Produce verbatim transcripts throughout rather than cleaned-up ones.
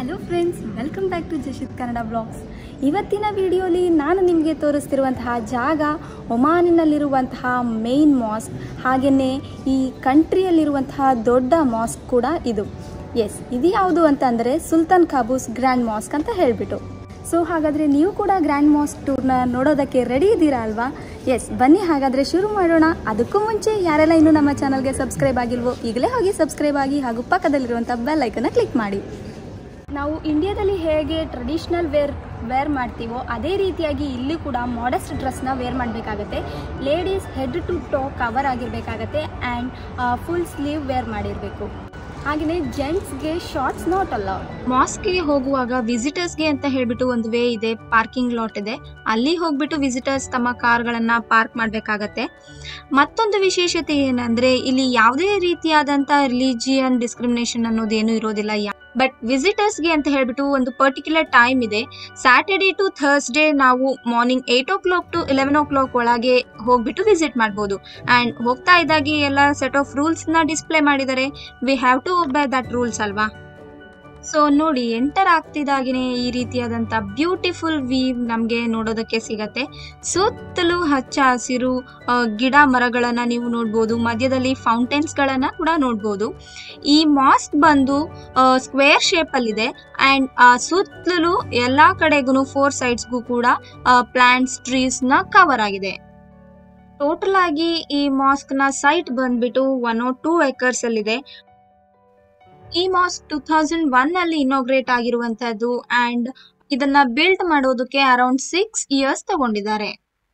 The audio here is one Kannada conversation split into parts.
Hello friends, welcome back to Jashith Kannada vlogs. ಇವತ್ತಿನ ವಿಡಿಯೋಲಿ ನಾನು ನಿಮಗೆ ತೋರಿಸ್ತಿರುವಂತಹ ಜಾಗ ಒಮಾನಿನಲ್ಲಿರುವಂತಹ ಮೇನ್ ಮಾಸ್ಕ್, ಹಾಗೆಯೇ ಈ ಕಂಟ್ರಿಯಲ್ಲಿರುವಂತಹ ದೊಡ್ಡ ಮಾಸ್ಕ್ ಕೂಡ ಇದು. ಎಸ್, ಇದು ಯಾವುದು ಅಂತಂದರೆ ಸುಲ್ತಾನ್ ಕಾಬೂಸ್ ಗ್ರ್ಯಾಂಡ್ ಮಾಸ್ಕ್ ಅಂತ ಹೇಳಿಬಿಟ್ಟು. ಸೊ ಹಾಗಾದರೆ ನೀವು ಕೂಡ ಗ್ರ್ಯಾಂಡ್ ಮಾಸ್ಕ್ ಟೂರ್ನ ನೋಡೋದಕ್ಕೆ ರೆಡಿ ಇದ್ದೀರಾ ಅಲ್ವಾ? ಎಸ್, ಬನ್ನಿ ಹಾಗಾದರೆ ಶುರು ಮಾಡೋಣ. ಅದಕ್ಕೂ ಮುಂಚೆ ಯಾರೆಲ್ಲ ಇನ್ನೂ ನಮ್ಮ ಚಾನಲ್ಗೆ ಸಬ್ಸ್ಕ್ರೈಬ್ ಆಗಿಲ್ವೋ ಈಗಲೇ ಹೋಗಿ ಸಬ್ಸ್ಕ್ರೈಬ್ ಆಗಿ ಹಾಗೂ ಪಕ್ಕದಲ್ಲಿರುವಂಥ ಬೆಲ್ ಐಕನ್ನ ಕ್ಲಿಕ್ ಮಾಡಿ. ನಾವು ಇಂಡಿಯಾದಲ್ಲಿ ಹೇಗೆ ಟ್ರೆಡಿಷ್ನಲ್ ವೇರ್ ವೇರ್ ಮಾಡ್ತೀವೋ ಅದೇ ರೀತಿಯಾಗಿ ಇಲ್ಲಿ ಕೂಡ ಮಾಡಸ್ಟ್ ಡ್ರೆಸ್ನ ವೇರ್ ಮಾಡಬೇಕಾಗತ್ತೆ. Ladies head to toe cover ಆಗಿರಬೇಕಾಗತ್ತೆ ಆ್ಯಂಡ್ ಫುಲ್ ಸ್ಲೀವ್ ವೇರ್ ಮಾಡಿರಬೇಕು. ಹಾಗೆಯೇ ಜೆಂಟ್ಸ್ಗೆ ಶಾರ್ಟ್ಸ್ ನಾಟ್ ಅಲ್ಲ. ಮಾಸ್ಕ್ಗೆ ಹೋಗುವಾಗ ವಿಸಿಟರ್ಸ್ಗೆ ಅಂತ ಹೇಳಿಬಿಟ್ಟು ಒಂದು ವೇ ಇದೆ, ಪಾರ್ಕಿಂಗ್ ಲಾಟ್ ಇದೆ. ಅಲ್ಲಿ ಹೋಗ್ಬಿಟ್ಟು ವಿಸಿಟರ್ಸ್ ತಮ್ಮ ಕಾರ್ಗಳನ್ನು ಪಾರ್ಕ್ ಮಾಡಬೇಕಾಗತ್ತೆ. ಮತ್ತೊಂದು ವಿಶೇಷತೆ ಏನಂದರೆ ಇಲ್ಲಿ ಯಾವುದೇ ರೀತಿಯಾದಂಥ ರಿಲಿಜಿಯನ್ ಡಿಸ್ಕ್ರಿಮಿನೇಷನ್ ಅನ್ನೋದೇನು ಇರೋದಿಲ್ಲ. ಬಟ್ ವಿಸಿಟರ್ಸ್ಗೆ ಅಂತ ಹೇಳ್ಬಿಟ್ಟು ಒಂದು ಪರ್ಟಿಕ್ಯುಲರ್ ಟೈಮ್ ಇದೆ. ಸ್ಯಾಟರ್ಡೇ ಟು ಥರ್ಸ್ಡೇ ನಾವು morning eight o'clock to eleven o'clock ಒಳಗೆ ಹೋಗ್ಬಿಟ್ಟು ವಿಸಿಟ್ ಮಾಡ್ಬೋದು. ಆ್ಯಂಡ್ ಹೋಗ್ತಾ ಇದ್ದಾಗೆ ಎಲ್ಲ ಸೆಟ್ ಆಫ್ ರೂಲ್ಸ್ನ ಡಿಸ್ಪ್ಲೇ ಮಾಡಿದ್ದಾರೆ. We have to obey that rules ಅಲ್ವಾ? ಸೊ ನೋಡಿ, ಎಂಟರ್ ಆಗ್ತಿದ್ದಾಗೇ ಈ ರೀತಿಯಾದಂಥ ಬ್ಯೂಟಿಫುಲ್ ವ್ಯೂ ನಮಗೆ ನೋಡೋದಕ್ಕೆ ಸಿಗತ್ತೆ. ಸುತ್ತಲೂ ಹಚ್ಚ ಹಸಿರು ಗಿಡ ಮರಗಳನ್ನು ನೀವು ನೋಡ್ಬೋದು. ಮಧ್ಯದಲ್ಲಿ ಫೌಂಟೇನ್ಸ್ಗಳನ್ನು ಕೂಡ ನೋಡ್ಬೋದು. ಈ ಮಾಸ್ಕ್ ಬಂದು ಸ್ಕ್ವೇರ್ ಶೇಪಲ್ಲಿದೆ ಆ್ಯಂಡ್ ಸುತ್ತಲೂ ಎಲ್ಲ ಕಡೆಗೂ ಫೋರ್ ಸೈಡ್ಸ್ಗೂ ಕೂಡ ಪ್ಲಾಂಟ್ಸ್ ಟ್ರೀಸ್ನ ಕವರ್ ಆಗಿದೆ. ಟೋಟಲ್ ಆಗಿ ಈ ಮಾಸ್ಕ್ನ ಸೈಟ್ ಬಂದ್ಬಿಟ್ಟು ಒನ್ ಓ ಟೂ ಏಕರ್ಸ್ ಅಲ್ಲಿದೆ. ಈ ಮಾಸ್ಕ್ ಟೂ ತೌಸಂಡ್ ಒನ್ ಅಲ್ಲಿ ಇನಾಗ್ರೇಟ್ ಆಗಿರುವಂತದ್ದು ಅಂಡ್ ಇದನ್ನ ಬಿಲ್ಡ್ ಮಾಡೋದಕ್ಕೆ ಅರೌಂಡ್ ಸಿಕ್ಸ್ ಇಯರ್ಸ್ ತಗೊಂಡಿದ್ದಾರೆ.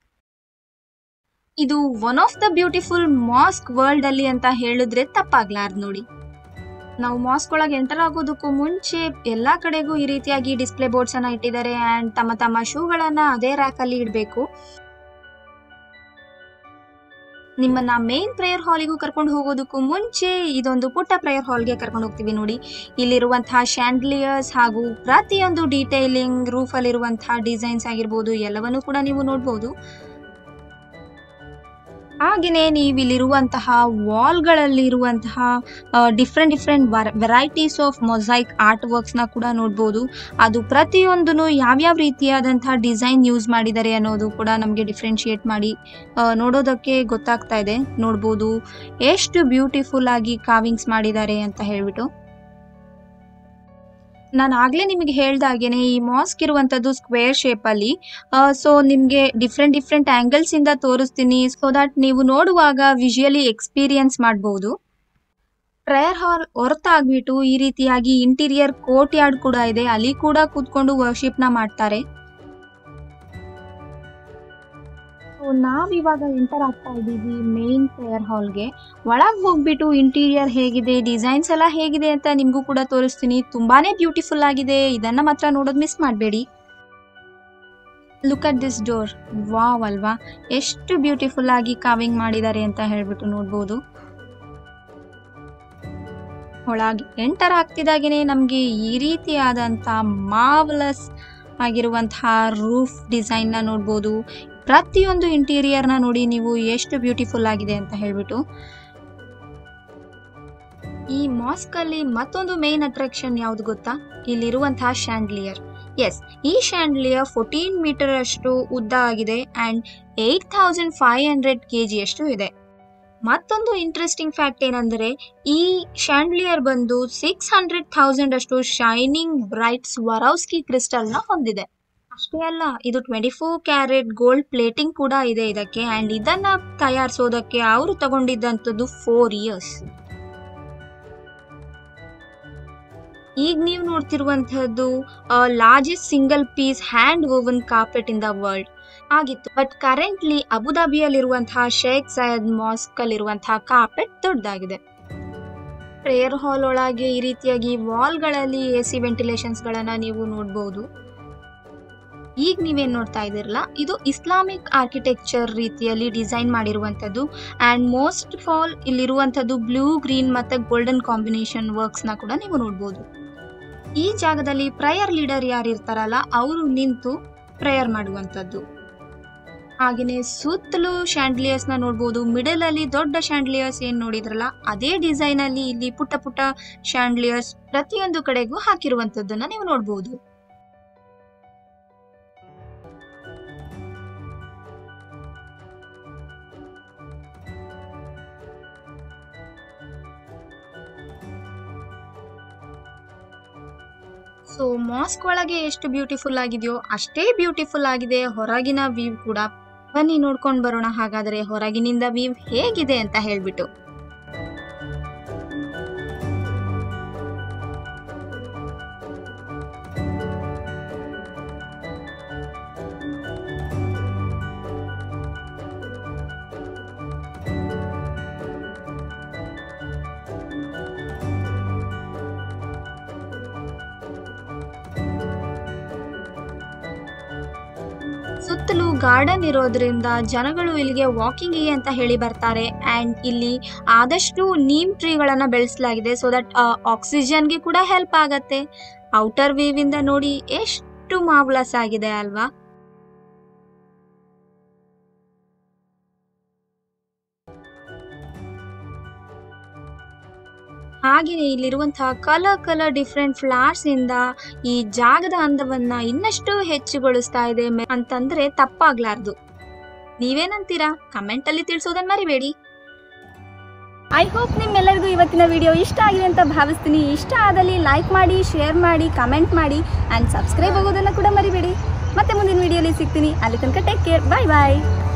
ಇದು one of the beautiful mosque world ಅಲ್ಲಿ ಅಂತ ಹೇಳಿದ್ರೆ ತಪ್ಪಾಗ್ಲಾರ್ದು ನೋಡಿ. ನಾವು ಮಾಸ್ಕ್ ಒಳಗೆ ಎಂಟರ್ ಆಗೋದಕ್ಕೂ ಮುಂಚೆ ಎಲ್ಲಾ ಕಡೆಗೂ ಈ ರೀತಿಯಾಗಿ ಡಿಸ್ಪ್ಲೇ ಬೋರ್ಡ್ಸ್ ಅನ್ನ ಇಟ್ಟಿದ್ದಾರೆ ಅಂಡ್ ತಮ್ಮ ತಮ್ಮ ಶೂಗಳನ್ನ ಅದೇ ರ್ಯಾಕ್ ಅಲ್ಲಿ ಇಡಬೇಕು. ನಿಮ್ಮನ್ನ ಮೇನ್ ಪ್ರೇಯರ್ ಹಾಲಿಗೂ ಕರ್ಕೊಂಡು ಹೋಗೋದಕ್ಕೂ ಮುಂಚೆ ಇದೊಂದು ಪುಟ್ಟ ಪ್ರೇಯರ್ ಹಾಲ್ಗೆ ಕರ್ಕೊಂಡು ಹೋಗ್ತೀವಿ ನೋಡಿ. ಇಲ್ಲಿರುವಂತಹ ಶ್ಯಾಂಡ್ಲಿಯರ್ಸ್ ಹಾಗೂ ಪ್ರತಿಯೊಂದು ಡೀಟೇಲಿಂಗ್, ರೂಫ್ ಅಲ್ಲಿರುವಂತಹ ಡಿಸೈನ್ಸ್ ಆಗಿರ್ಬೋದು, ಎಲ್ಲವನ್ನೂ ಕೂಡ ನೀವು ನೋಡ್ಬೋದು. ಹಾಗೆಯೇ ನೀವು ಇಲ್ಲಿರುವಂತಹ ವಾಲ್ಗಳಲ್ಲಿರುವಂತಹ different different varieties of mosaic art ವರ್ಕ್ಸ್ನ ಕೂಡ ನೋಡ್ಬೋದು. ಅದು ಪ್ರತಿಯೊಂದೂ ಯಾವ್ಯಾವ ರೀತಿಯಾದಂತಹ ಡಿಸೈನ್ ಯೂಸ್ ಮಾಡಿದ್ದಾರೆ ಅನ್ನೋದು ಕೂಡ ನಮಗೆ ಡಿಫ್ರೆನ್ಶಿಯೇಟ್ ಮಾಡಿ ನೋಡೋದಕ್ಕೆ ಗೊತ್ತಾಗ್ತಾ ಇದೆ. ನೋಡ್ಬೋದು ಎಷ್ಟು ಬ್ಯೂಟಿಫುಲ್ ಆಗಿ ಕಾವಿಂಗ್ಸ್ ಮಾಡಿದ್ದಾರೆ ಅಂತ ಹೇಳ್ಬಿಟ್ಟು. ನಾನು ಆಗಲೇ ನಿಮಗೆ ಹೇಳ್ದಾಗೇನೆ ಈ ಮಾಸ್ಕ್ ಇರುವಂಥದ್ದು ಸ್ಕ್ವೇರ್ ಶೇಪಲ್ಲಿ. ಸೊ ನಿಮಗೆ ಡಿಫ್ರೆಂಟ್ ಡಿಫ್ರೆಂಟ್ ಆ್ಯಂಗಲ್ಸ್ ಇಂದ ತೋರಿಸ್ತೀನಿ, ಸೊ ದಟ್ ನೀವು ನೋಡುವಾಗ ವಿಜುವಲಿ ಎಕ್ಸ್ಪೀರಿಯನ್ಸ್ ಮಾಡ್ಬೋದು. ಪ್ರೇಯರ್ ಹಾಲ್ ಹೊರತಾಗ್ಬಿಟ್ಟು ಈ ರೀತಿಯಾಗಿ ಇಂಟೀರಿಯರ್ ಕೋರ್ಟ್ ಯಾರ್ಡ್ ಕೂಡ ಇದೆ. ಅಲ್ಲಿ ಕೂಡ ಕೂತ್ಕೊಂಡು ವರ್ಷಿಪ್ನ ಮಾಡ್ತಾರೆ. ನಾವಿವಾಗ ಎಂಟರ್ ಆಗ್ತಾ ಇದ್ದೀವಿ ಮೇನ್ ಪ್ರೇಯರ್ ಹಾಲ್ಗೆ. ಒಳಗೆ ಹೋಗ್ಬಿಟ್ಟು ಇಂಟೀರಿಯರ್ ಹೇಗಿದೆ, ಡಿಸೈನ್ಸ್ ಎಲ್ಲ ಹೇಗಿದೆ ಅಂತ ನಿಮಗೂ ಕೂಡ ತೋರಿಸ್ತೀನಿ. ತುಂಬಾನೇ ಬ್ಯೂಟಿಫುಲ್ ಆಗಿದೆ. ಇದನ್ನ ಮಾತ್ರ ನೋಡೋದು ಮಿಸ್ ಮಾಡಬೇಡಿ. Look at this door. Wow ಅಲ್ವಾ, ಎಷ್ಟು ಬ್ಯೂಟಿಫುಲ್ ಆಗಿ ಕಾವಿಂಗ್ ಮಾಡಿದ್ದಾರೆ ಅಂತ ಹೇಳ್ಬಿಟ್ಟು ನೋಡ್ಬೋದು. ಒಳಗೆ ಎಂಟರ್ ಆಗ್ತಿದ್ದಾಗೇನೆ ನಮಗೆ ಈ ರೀತಿಯಾದಂಥ ಮಾರ್ವಲಸ್ ಆಗಿರುವಂತಹ ರೂಫ್ ಡಿಸೈನ್ನ ನೋಡ್ಬೋದು. ಪ್ರತಿಯೊಂದು ಇಂಟೀರಿಯರ್ನ ನೋಡಿ ನೀವು ಎಷ್ಟು ಬ್ಯೂಟಿಫುಲ್ ಆಗಿದೆ ಅಂತ ಹೇಳ್ಬಿಟ್ಟು. ಈ ಮಾಸ್ಕ್ ಅಲ್ಲಿ ಮತ್ತೊಂದು ಮೇನ್ ಅಟ್ರಾಕ್ಷನ್ ಯಾವ್ದು ಗೊತ್ತಾ? ಇಲ್ಲಿರುವಂತಹ ಶ್ಯಾಂಡ್ಲಿಯರ್. ಎಸ್, ಈ ಶ್ಯಾಂಡ್ಲಿಯರ್ ಫೋರ್ಟೀನ್ ಮೀಟರ್ ಅಷ್ಟು ಉದ್ದ ಆಗಿದೆ and eight thousand five hundred K G ಅಷ್ಟು ಇದೆ. ಮತ್ತೊಂದು ಇಂಟ್ರೆಸ್ಟಿಂಗ್ ಫ್ಯಾಕ್ಟ್ ಏನಂದ್ರೆ ಈ ಶ್ಯಾಂಡ್ಲಿಯರ್ ಬಂದು ಸಿಕ್ಸ್ ಹಂಡ್ರೆಡ್ ಥೌಸಂಡ್ ಅಷ್ಟು ಶೈನಿಂಗ್ ಬ್ರೈಟ್ ಸ್ವರೋವ್ಸ್ಕಿ ಕ್ರಿಸ್ಟಲ್ ನ ಹೊಂದಿದೆ. ಅಷ್ಟೇ ಅಲ್ಲ, ಇದು twenty four carat gold plating ಕೂಡ ಇದೆ ಇದಕ್ಕೆ. ಅಂಡ್ ಇದನ್ನ ತಯಾರಿಸೋದಕ್ಕೆ ಅವರು ತಗೊಂಡಿದ್ದಂಥದ್ದು ಫೋರ್ ಇಯರ್ಸ್. ಈಗ ನೀವು ನೋಡ್ತಿರುವಂತಹದ್ದು largest single piece hand woven carpet in the world ಆಗಿತ್ತು. ಬಟ್ ಕರೆಂಟ್ಲಿ ಅಬುದಾಬಿಯಲ್ಲಿರುವಂತಹ ಶೇಖ್ ಸೈಯದ್ ಮಾಸ್ಕ್ ಅಲ್ಲಿರುವಂತಹ ಕಾರ್ಪೆಟ್ ದೊಡ್ಡದಾಗಿದೆ. ಪ್ರೇಯರ್ ಹಾಲ್ ಒಳಗೆ ಈ ರೀತಿಯಾಗಿ ವಾಲ್ಗಳಲ್ಲಿ ಎ ಸಿ ವೆಂಟಿಲೇಷನ್ಸ್ ಗಳನ್ನ ನೀವು ನೋಡಬಹುದು. ಈಗ ನೀವೇನ್ ನೋಡ್ತಾ ಇದ್ದೀರಲ್ಲ, ಇದು ಇಸ್ಲಾಮಿಕ್ ಆರ್ಕಿಟೆಕ್ಚರ್ ರೀತಿಯಲ್ಲಿ ಡಿಸೈನ್ ಮಾಡಿರುವಂಥದ್ದು. ಆ್ಯಂಡ್ ಮೋಸ್ಟ್ ಆಫ್ ಆಲ್ ಇಲ್ಲಿರುವಂಥದ್ದು ಬ್ಲೂ, ಗ್ರೀನ್ ಮತ್ತು ಗೋಲ್ಡನ್ ಕಾಂಬಿನೇಷನ್ ವರ್ಕ್ಸ್ನ ಕೂಡ ನೀವು ನೋಡ್ಬೋದು. ಈ ಜಾಗದಲ್ಲಿ ಪ್ರೇಯರ್ ಲೀಡರ್ ಯಾರು ಇರ್ತಾರಲ್ಲ ಅವರು ನಿಂತು ಪ್ರೇಯರ್ ಮಾಡುವಂಥದ್ದು. ಹಾಗೆಯೇ ಸುತ್ತಲೂ ಶ್ಯಾಂಡ್ಲಿಯರ್ಸ್ನ ನೋಡ್ಬೋದು. ಮಿಡಲಲ್ಲಿ ದೊಡ್ಡ ಶ್ಯಾಂಡ್ಲಿಯರ್ಸ್ ಏನು ನೋಡಿದ್ರಲ್ಲ ಅದೇ ಡಿಸೈನಲ್ಲಿ ಇಲ್ಲಿ ಪುಟ್ಟ ಪುಟ್ಟ ಶ್ಯಾಂಡ್ಲಿಯರ್ಸ್ ಪ್ರತಿಯೊಂದು ಕಡೆಗೂ ಹಾಕಿರುವಂಥದ್ದನ್ನ ನೀವು ನೋಡ್ಬೋದು. ಸೊ ಮಾಸ್ಕ್ ಒಳಗೆ ಎಷ್ಟು ಬ್ಯೂಟಿಫುಲ್ ಆಗಿದೆಯೋ ಅಷ್ಟೇ ಬ್ಯೂಟಿಫುಲ್ ಆಗಿದೆ ಹೊರಗಿನ ವ್ಯೂ ಕೂಡ. ಬನ್ನಿ ನೋಡ್ಕೊಂಡು ಬರೋಣ ಹಾಗಾದರೆ ಹೊರಗಿನಿಂದ ವ್ಯೂ ಹೇಗಿದೆ ಅಂತ ಹೇಳ್ಬಿಟ್ಟು. ಸುತ್ತಲೂ ಗಾರ್ಡನ್ ಇರೋದ್ರಿಂದ ಜನಗಳು ಇಲ್ಲಿಗೆ ವಾಕಿಂಗಿಗೆ ಅಂತ ಹೇಳಿ ಬರ್ತಾರೆ. ಆ್ಯಂಡ್ ಇಲ್ಲಿ ಆದಷ್ಟು ನೀಮ್ ಟ್ರೀಗಳನ್ನ ಬೆಳೆಸಲಾಗಿದೆ ಸೊ ದಟ್ ಆಕ್ಸಿಜನ್ಗೆ ಕೂಡ ಹೆಲ್ಪ್ ಆಗತ್ತೆ. ಔಟರ್ ವ್ಯೂವಿಂದ ನೋಡಿ ಎಷ್ಟು ಮಾರ್ವಲಸ್ ಆಗಿದೆ ಅಲ್ವಾ. ಹಾಗೆಯೇ ಇಲ್ಲಿರುವಂತಹ ಕಲರ್ ಕಲರ್ ಡಿಫ್ರೆಂಟ್ ಫ್ಲವರ್ಸ್ ಇಂದ ಈ ಜಾಗದ ಅಂದವನ್ನ ಇನ್ನಷ್ಟು ಹೆಚ್ಚುಗೊಳಿಸ್ತಾ ಇದೆ ಅಂತಂದ್ರೆ ತಪ್ಪಾಗ್ಲಾರ್ದು. ನೀವೇನಂತೀರಾ? ಕಮೆಂಟ್ ಅಲ್ಲಿ ತಿಳಿಸೋದನ್ನ ಮರಿಬೇಡಿ. ಐ ಹೋಪ್ ನಿಮ್ಮೆಲ್ಲರಿಗೂ ಇವತ್ತಿನ ವಿಡಿಯೋ ಇಷ್ಟ ಆಗಿದೆ ಅಂತ ಭಾವಿಸ್ತೀನಿ. ಇಷ್ಟ ಆದಲ್ಲಿ ಲೈಕ್ ಮಾಡಿ, ಶೇರ್ ಮಾಡಿ, ಕಮೆಂಟ್ ಮಾಡಿ ಆ್ಯಂಡ್ ಸಬ್ಸ್ಕ್ರೈಬ್ ಆಗೋದನ್ನು ಕೂಡ ಮರಿಬೇಡಿ. ಮತ್ತೆ ಮುಂದಿನ ವಿಡಿಯೋಲಿ ಸಿಗ್ತೀನಿ. ಅಲ್ಲಿ ತನಕ ಟೇಕ್ ಕೇರ್. ಬಾಯ್ ಬಾಯ್.